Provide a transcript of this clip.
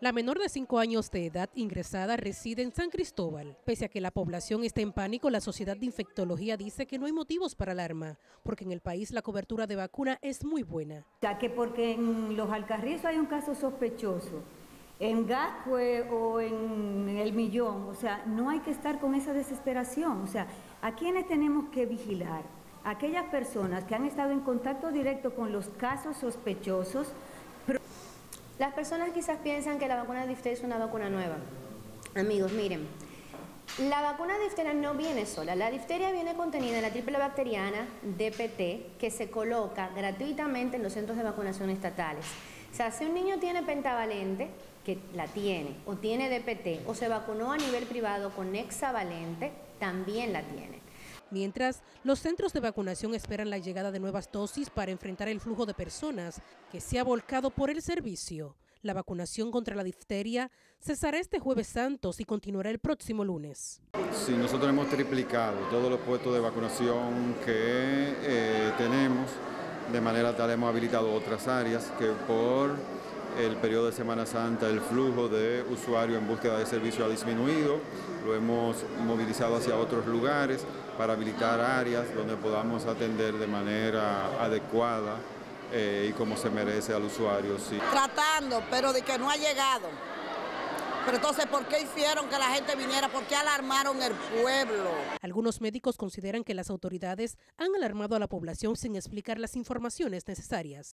La menor de 5 años de edad ingresada reside en San Cristóbal. Pese a que la población está en pánico, la Sociedad de Infectología dice que no hay motivos para alarma, porque en el país la cobertura de vacuna es muy buena. O sea, que porque en Los Alcarrizos hay un caso sospechoso, en Gascue o en El Millón, o sea, no hay que estar con esa desesperación. O sea, ¿a quiénes tenemos que vigilar? Aquellas personas que han estado en contacto directo con los casos sospechosos. Las personas quizás piensan que la vacuna de difteria es una vacuna nueva. Amigos, miren, la vacuna de difteria no viene sola. La difteria viene contenida en la triple bacteriana DPT, que se coloca gratuitamente en los centros de vacunación estatales. O sea, si un niño tiene pentavalente, que la tiene, o tiene DPT, o se vacunó a nivel privado con hexavalente, también la tiene. Mientras, los centros de vacunación esperan la llegada de nuevas dosis para enfrentar el flujo de personas que se ha volcado por el servicio. La vacunación contra la difteria cesará este Jueves Santo y continuará el próximo lunes. Sí, nosotros hemos triplicado todos los puestos de vacunación que tenemos, de manera tal hemos habilitado otras áreas que por el periodo de Semana Santa el flujo de usuarios en búsqueda de servicio ha disminuido. Lo hemos movilizado hacia otros lugares para habilitar áreas donde podamos atender de manera adecuada y como se merece al usuario. Sí. Tratando, pero de que no ha llegado. Pero entonces, ¿por qué hicieron que la gente viniera? ¿Por qué alarmaron el pueblo? Algunos médicos consideran que las autoridades han alarmado a la población sin explicar las informaciones necesarias.